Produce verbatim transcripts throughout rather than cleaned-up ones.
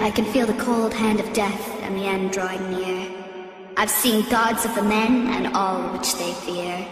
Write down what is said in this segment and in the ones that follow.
I can feel the cold hand of death and the end drawing near. I've seen gods of the men and all which they fear.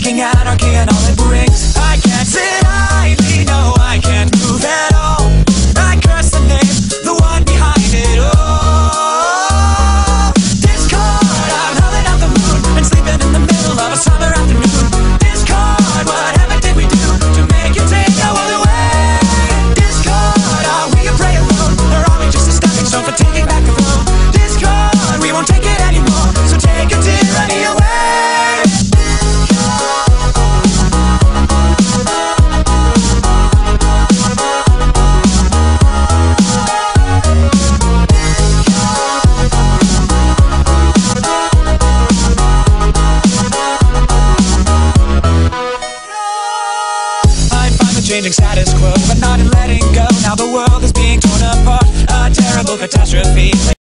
seeking anarchy and all it brings. I can't sit idly, no, I can't move at all. I curse the name, the one behind it all. Discord, I'm howling at the moon and sleeping in the middle of a summer afternoon. Discord, whatever did we do to make you take our world away? Discord, are we a prey alone, or are we just a stepping stone for taking back the road? Discord, we won't take it anymore, so take a tyranny away. Changing status quo, but not in letting go. Now the world is being torn apart, a terrible catastrophe.